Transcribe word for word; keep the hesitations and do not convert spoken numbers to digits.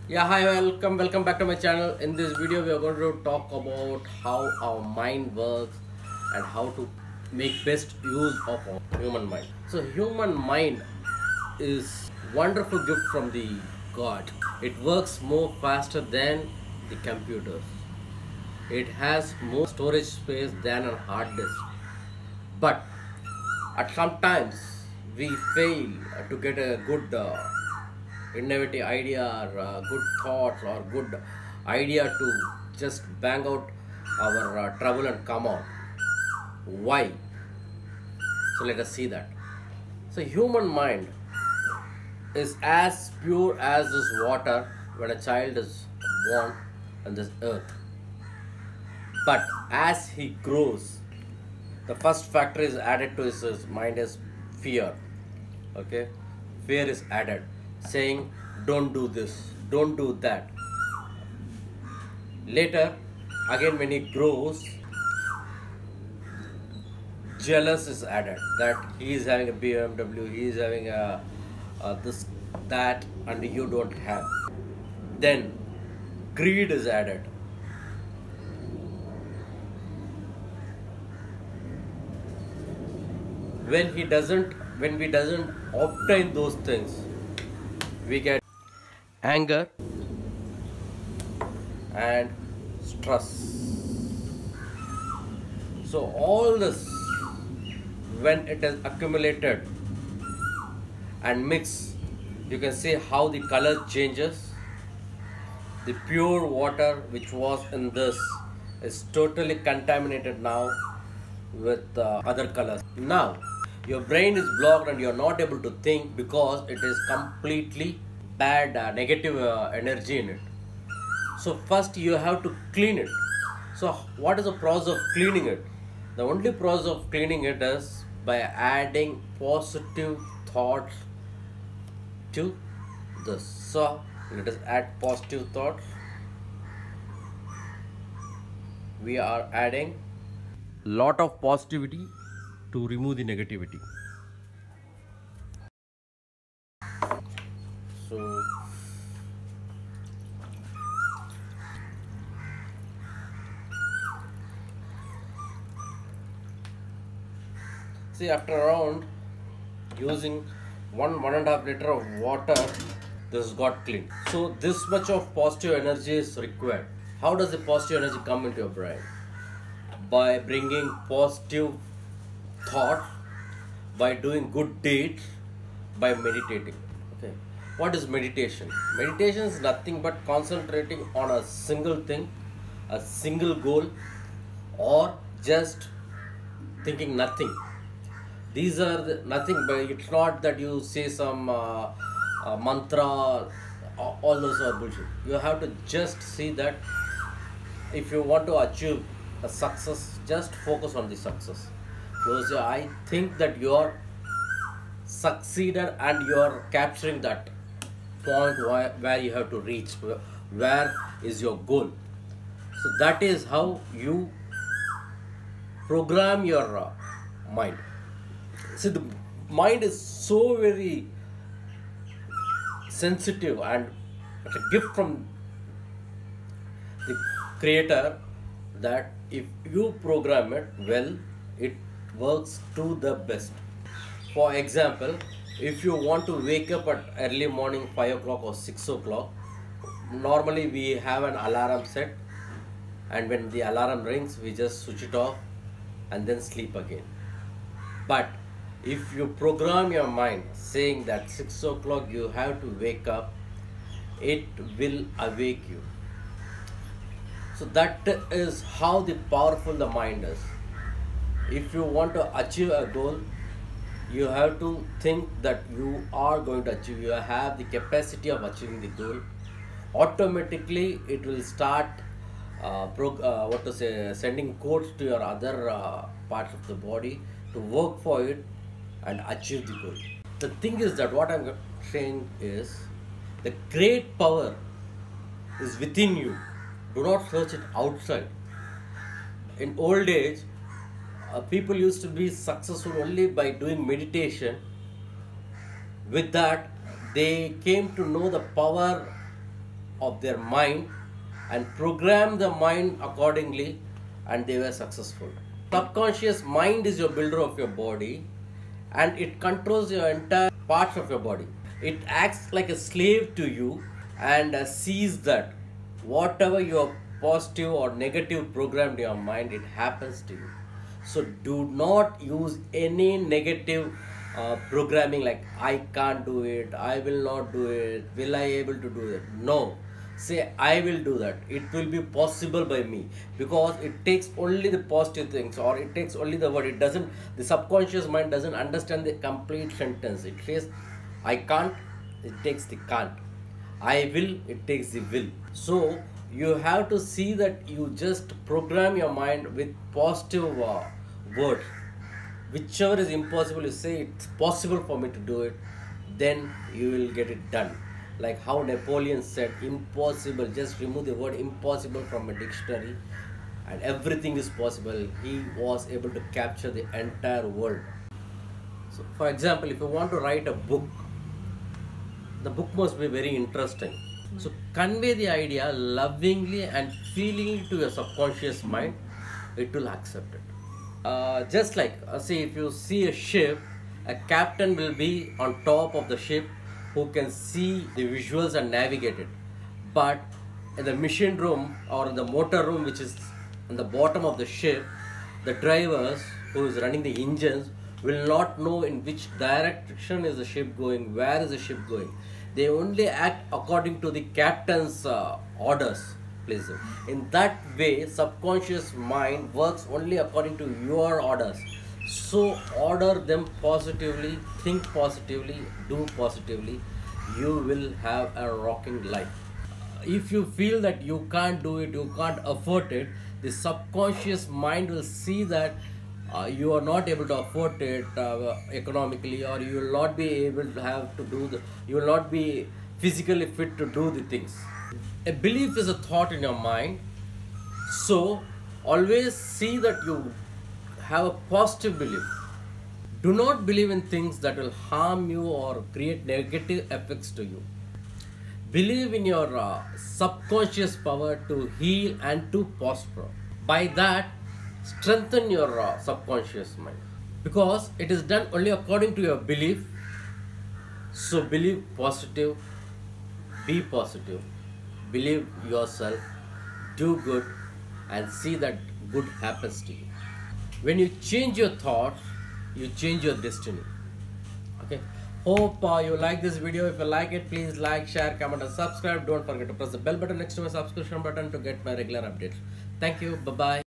Yeah, hi, welcome, welcome back to my channel. In this video, we are going to talk about how our mind works and how to make best use of our human mind. So, human mind is wonderful gift from the God. It works more faster than the computers. It has more storage space than a hard disk. But at sometimes we fail to get a good uh, innovative idea or uh, good thoughts or good idea to just bang out our uh, trouble and come out. Why? So let us see that. So human mind is as pure as this water when a child is born on this earth. But as he grows, the first factor is added to his, his mind is fear. Okay, fear is added, saying don't do this, don't do that. Later, again when he grows, jealous is added, that he is having a B M W, he is having a, a this that and you don't have. Then greed is added. When he doesn't when we doesn't obtain those things, we get anger and stress. So all this, when it is accumulated and mixed, you can see how the color changes. The pure water which was in this is totally contaminated now with uh, other colors. Now your brain is blocked and you are not able to think because it is completely bad uh, negative uh, energy in it. So first you have to clean it. So what is the process of cleaning it? The only process of cleaning it is by adding positive thoughts to this. So let us add positive thoughts. We are adding lot of positivity to remove the negativity. So see, after around using one one and a half liter of water, this got clean. So this much of positive energy is required. How does the positive energy come into your brain? By bringing positive thoughts, by doing good deeds, by meditating. Okay, what is meditation? Meditation is nothing but concentrating on a single thing, a single goal, or just thinking nothing. These are the, nothing, but it's not that you say some uh, uh, mantra, all those are bullshit. You have to just see that if you want to achieve a success, just focus on the success. Because I think that you are succeeded and you are capturing that point where, where you have to reach, where is your goal. So that is how you program your uh, mind. See, the mind is so very sensitive and it's a gift from the creator that if you program it well, it works to the best. For example, if you want to wake up at early morning five o'clock or six o'clock, normally we have an alarm set, and when the alarm rings we just switch it off and then sleep again. But if you program your mind saying that six o'clock you have to wake up, it will awake you. So that is how the powerful the mind is. If you want to achieve a goal, you have to think that you are going to achieve, you have the capacity of achieving the goal. Automatically it will start uh, pro, uh, what to say sending codes to your other uh, parts of the body to work for it and achieve the goal. The thing is that what I'm saying is the great power is within you. Do not search it outside. In old age, uh, people used to be successful only by doing meditation. With that, they came to know the power of their mind and programmed the mind accordingly, and they were successful. Subconscious mind is your builder of your body, and it controls your entire parts of your body. It acts like a slave to you and uh, sees that whatever you are positive or negative programmed in your mind, it happens to you. So do not use any negative uh, programming like I can't do it, I will not do it, will I able to do it. No, say I will do that, it will be possible by me, because it takes only the positive things, or it takes only the word. It doesn't, the subconscious mind doesn't understand the complete sentence. It says I can't, it takes the can't. I will, it takes the will. So you have to see that you just program your mind with positive uh, words. Whichever is impossible, you say it's possible for me to do it, then you will get it done. Like how Napoleon said, impossible, just remove the word impossible from a dictionary and everything is possible. He was able to capture the entire world. So for example, if you want to write a book, the book must be very interesting. So convey the idea lovingly and feelingly to your subconscious mind, it will accept it. Uh, just like, uh, see, if you see a ship, a captain will be on top of the ship who can see the visuals and navigate it. But in the machine room or in the motor room, which is on the bottom of the ship, the drivers who is running the engines will not know in which direction is the ship going, where is the ship going. They only act according to the captain's uh, orders. Please. In that way, subconscious mind works only according to your orders. So order them positively, think positively, do positively. You will have a rocking life. If you feel that you can't do it, you can't afford it, the subconscious mind will see that uh, you are not able to afford it uh, economically, or you will not be able to have to do the, you will not be physically fit to do the things. A belief is a thought in your mind, so always see that you have a positive belief. Do not believe in things that will harm you or create negative effects to you. Believe in your uh, subconscious power to heal and to prosper. By that, strengthen your uh, subconscious mind, because it is done only according to your belief. So believe positive, be positive. Believe yourself, do good, and see that good happens to you. When you change your thoughts, you change your destiny. Okay. Hope uh, you like this video. If you like it, please like, share, comment, and subscribe. Don't forget to press the bell button next to my subscription button to get my regular updates. Thank you. Bye bye.